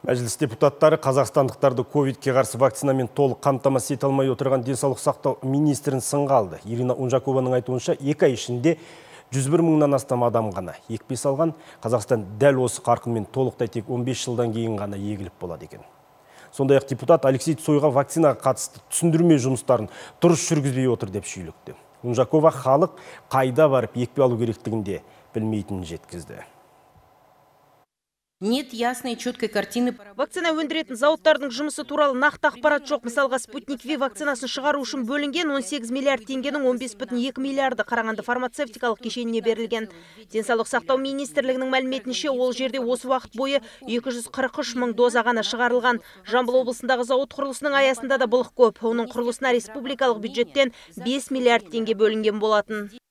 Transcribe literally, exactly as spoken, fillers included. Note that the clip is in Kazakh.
Мәжіліс депутаттары қазақстандықтарды ковидке қарсы вакцинамен толық қамтамасыз ете алмай отырған денсаулық сақтау министрін сынға алды. Ирина Унжакованың айтуынша, екі ай ішінде жүз бір мыңнан астам адам ғана екпе салған. Қазақстан дәл осы қарқынмен толықтай тек он бес жылдан кейін ғана егіліп болады екен. Сондай-ақ депутат Алексей Цойға вакцинаға қатысты түсіндірме жұмыстарын дұрыс жүргізбей отыр деп шүйлікті. Унжакова халық қайда барып екпе алу керектігінде білмейтінін жеткізді. Нет ясной четкой картины. Вакцина өндіретін зауыттардың жұмысы туралы нақты ақпарат жоқ. Мысалға Спутник Ви вакцинасын шығару үшін бөлінген он сегіз миллиард теңгенің он бес бүтін екі миллиарды Қарағанды фармацевтикалық кешеніне берілген. Денсаулық сақтау министрлігінің мәліметінше, ол жерде осы уақыт бойы екі жүз қырық үш мың доза ғана шығарылған. Жамбыл облысындағы зауыт құрылысының аясында да былық көп. Оның құрылысына республикалық бюджеттен бес миллиард теңге бөлінген болатын.